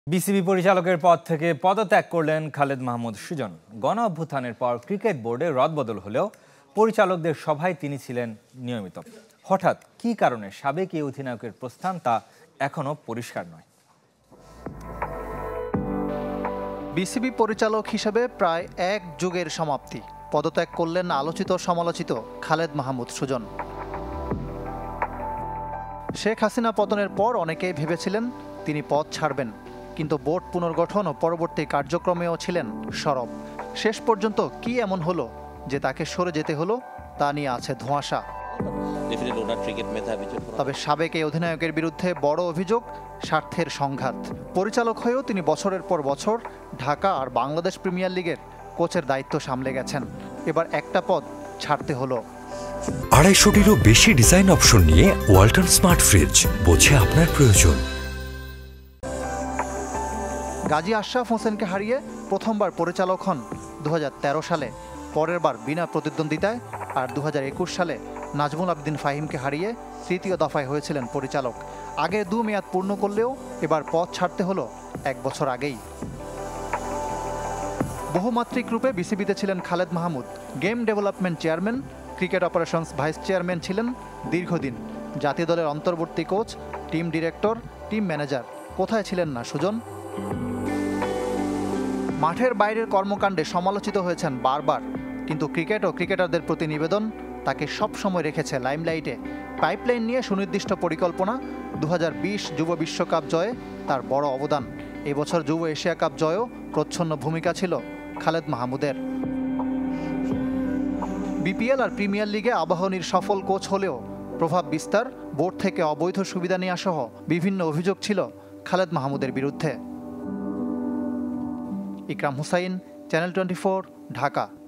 BCB পরিচালকের পদ থেকে পদত্যাগ করলেন খালেদ মাহমুদ সুজন। গণ অভ্যুত্থানের পর ক্রিকেট বোর্ডে রদবদল হলেও পরিচালকদের সভায় তিনি ছিলেন নিয়মিত। হঠাৎ কী কারণে সাবেক এই অধিনায়কের প্রস্থান তা এখনও পরিষ্কার নয়। বিসিবি পরিচালক হিসেবে প্রায় এক যুগের সমাপ্তি। পদত্যাগ করলেন আলোচিত সমালোচিত খালেদ মাহমুদ সুজন। শেখ হাসিনা পতনের পর অনেকেই ভেবেছিলেন তিনি পদ ছাড়বেন, কিন্তু বোর্ড পুনর্গঠন ও পরবর্তী কার্যক্রমেও ছিলেন সরব। শেষ পর্যন্ত কি এমন হলো যে তাকে সরে যেতে হলো তা নিয়ে আছে ধোঁয়াশা। তবে সাবেক এই অধিনায়কের বিরুদ্ধে বড় অভিযোগ স্বার্থের সংঘাত। পরিচালক হয়েও তিনি বছরের পর বছর ঢাকা আর বাংলাদেশ প্রিমিয়ার লিগের কোচের দায়িত্ব সামলে গেছেন। এবার একটা পদ ছাড়তে হলো। 250-টিরও বেশি ডিজাইন অপশন নিয়ে ওয়ালটন স্মার্ট ফ্রিজ, বোঝে আপনার প্রয়োজন। গাজী আশরাফ হোসেনকে হারিয়ে প্রথমবার পরিচালক হন 2013 সালে, পরের বার বিনা প্রতিদ্বন্দ্বিতায়, আর 2021 সালে নাজমুল আবেদিন ফাহিমকে হারিয়ে তৃতীয় দফায় হয়েছিলেন পরিচালক। আগে 2 মেয়াদ পূর্ণ করলেও এবার পদ ছাড়তে হলো 1 বছর আগেই। বহুমাত্রিক রূপে বিসিবিতে ছিলেন Khaled Mahmud. Game development chairman, cricket operations vice chairman ছিলেন দীর্ঘদিন। জাতীয় দলের অন্তর্বর্তী coach, team director, team manager. কোথায় ছিলেন না সুজন? মাঠের বাইরের কর্মকাণ্ডে সমালোচিত হয়েছেন বারবার, কিন্তু ক্রিকেট ও ক্রিকেটারদের প্রতি নিবেদন তাকে সব সময় রেখেছে লাইমলাইটে। পাইপলাইন নিয়ে সুনির্দিষ্ট পরিকল্পনা, 2020 যুব বিশ্বকাপ জয়ে তার বড় অবদান। এবছর যুব এশিয়া কাপ জয়েও প্রচ্ছন্ন ভূমিকা ছিল খালেদ মাহমুদের। বিপিএল আর প্রিমিয়ার লিগে আবাহনীর সফল কোচ হলেও প্রভাব বিস্তার, বোর্ড থেকে অবৈধ সুবিধা নেওয়া সহ বিভিন্ন অভিযোগ ছিল খালেদ মাহমুদের বিরুদ্ধে। ইকরাম হুসাইন, চ্যানেল 24, ঢাকা।